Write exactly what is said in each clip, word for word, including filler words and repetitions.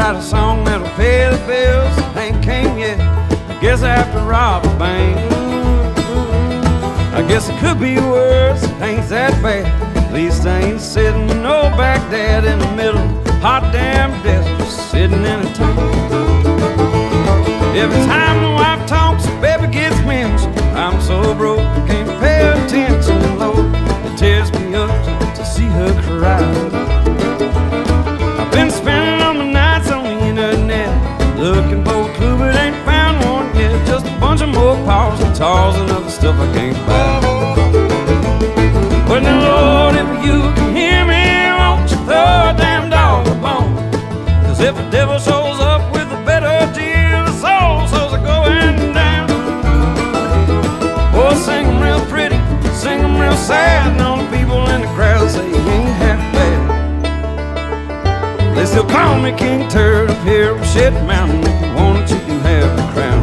write a song that'll pay the bills. Ain't came yet. I guess I have to rob a bank. I guess it could be worse. It ain't that bad. At least I ain't sitting in no Baghdad in the middle of hot damn desert, just sitting in a tank. Every time my wife talks, baby gets mentioned. I'm so broke, I can't pay attention. And Lord, it tears me up to see her cry. I've been spending all my nights on the internet, looking for a clue but ain't found one yet. Just a bunch of Mopars, guitars and other stuff I can't buy. But now Lord, if you can hear me, won't you throw a damn dog a bone? Cause if the devil shows up with a better deal, the soul souls are going down. Oh, sing 'em real pretty, sing 'em real sad, and all the people in the crowd say you ain't half bad. They still call me King Turd up here on Shit Mountain. If you want it, you can have the crown.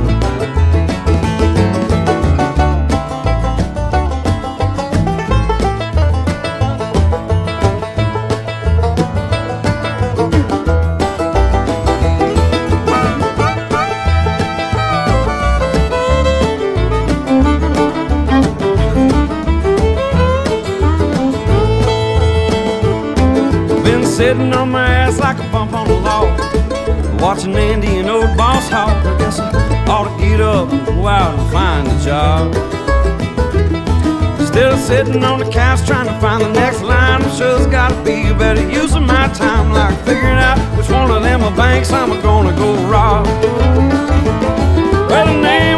Sitting on my ass like a bump on a log, watching Andy and old Boss Hog. I guess I ought to get up and go out and find a job. Instead of sitting on the couch trying to find the next line, I'm sure there's gotta be a better use of my time, like figuring out which one of them banks I'm gonna go rob. Well, the name